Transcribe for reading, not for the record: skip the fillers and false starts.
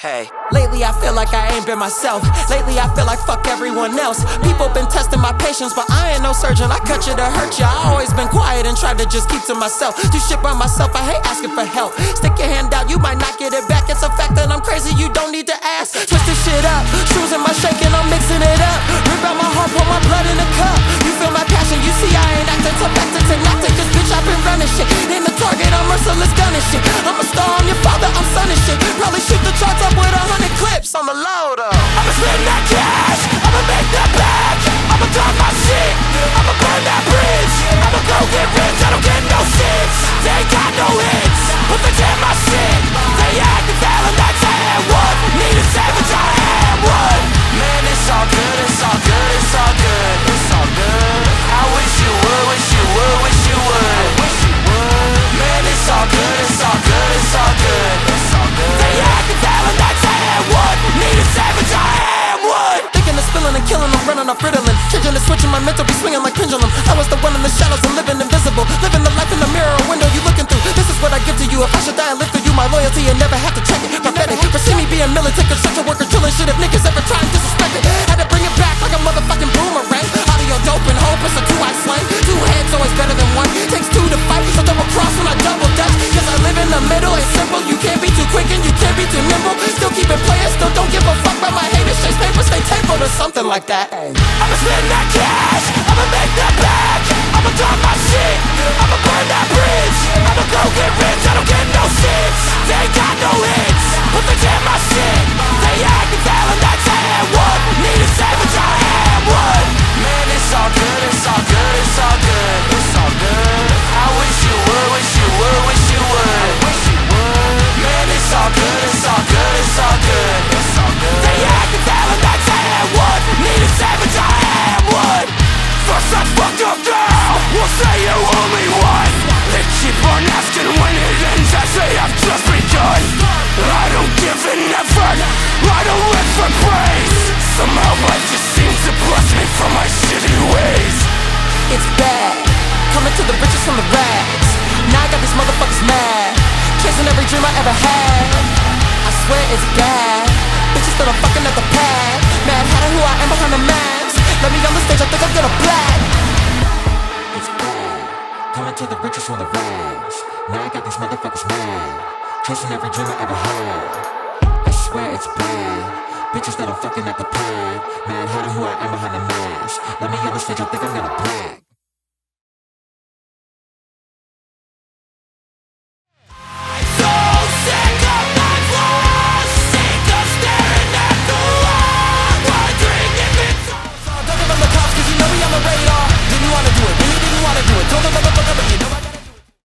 Hey. Lately I feel like I ain't been myself. Lately I feel like fuck everyone else. People been testing my patience, but I ain't no surgeon. I cut you to hurt you. I always been quiet and tried to just keep to myself. Do shit by myself, I hate asking for help. Stick your hand out, you might not get it back. It's a fact that I'm crazy, you don't need to ask. Switch this shit up, shoes in my shake and I'm mixing it up. Rip out my heart, pour my blood in a cup. You feel my passion, you see I ain't acting so back to tonight. Cause bitch I've been running shit. In the target, I'm merciless gunning shit. I'm a star, I'm your father, I'm son and shit. Probably shoot the charts up with 100 clips on the load up. I'ma spend that cash, I'ma make that back. I'ma drop my shit, I'ma burn that bridge. I'ma go get rich, I don't get no shits. They ain't got no hits, but they jam my shit. They act the Valentine's and what? Need a savage, I am one. Man, it's all good, it's all good, it's all good, it's all good. I wish you would, wish you would, wish you would. I wish you would. Man, it's all good, it's all good, it's all good, it's all good. They act the Valentine's and what? Need a savage, I am one. Thinking of spilling and killing, I'm running off Ritalin. Changing and switching my mental, be swinging like pendulum. I was the one in the shadows and living invisible. Living the life in the mirror, a window you looking through. This is what I give to you. If I should die and live through you, my loyalty and never have to check it. Prophetic, but see me being militant, construction worker, drilling shit. If niggas ever try and disrespect it, had to bring it back like a motherfucking boomerang. Audio dope and hope, it's a two-eye slang. Two heads always better than one. Takes two to fight, so double cross when I double dutch. Cause I live in the middle, it's simple. You can't be too quick and you can't be too nimble. Still keep it playing, still don't give a fuck about my haters. Chase papers, stay tabled or something like that. I'ma spend that cash, I'ma make that back. I'ma drop my shit, I'ma burn that bridge. I'ma go get rich, I don't get no shits. They ain't got no hits, but they jam my shit. They act the Valentine's and what? Need a savage, I am one. Man, it's all good, it's all good, it's all good, it's all good. I wish you would, wish you would, wish you would. I wish you would. Man, it's all good, it's all good, it's all good, it's all good. They act the Valentine's and what? Need a savage, I am one. First I fucked up now, we'll say you only one. They keep on asking when it ends as they have just begun. I don't give an effort, I don't live for praise. Somehow life just seems to bless me for my shitty ways. It's bad, coming to the riches from the rags. Now I got these motherfuckers mad, chasing every dream I ever had. I swear it's bad, bitches that I'm fucking at the pad. Mad hatter who I am behind the mask. Let me on the stage, I think I'm gonna black. It's bad, coming to the riches from the rags. Now I got these motherfuckers mad, chasing every dream I ever had. I swear it's bad, bitches that I'm fucking at the pad. Mad hatter who I am behind the mask. Let me on the stage, I think I'm gonna black.